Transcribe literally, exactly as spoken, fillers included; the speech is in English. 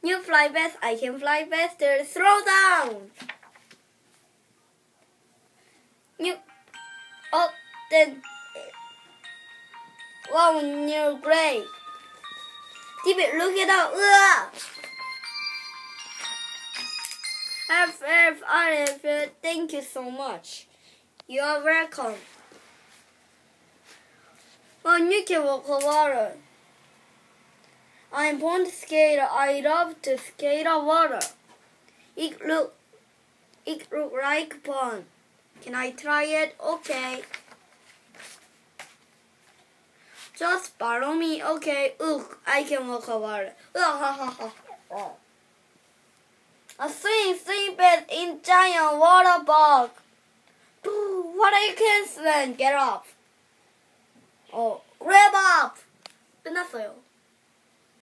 You fly fast, I can fly faster. Slow down. You, oh, then, wow, you're great. David, look it up. Ugh. F F R F, thank you so much. You are welcome. On you can walk on water. I'm a pond skater. I love to skate on water. It look, it look like fun. Can I try it? Okay. Just follow me. Okay. Ugh, I can walk on water. Ugh, ha, ha, ha, ha. A swing, swing bed in giant water bug. What you can swim? Get off. Oh, grab up. 끝났어요.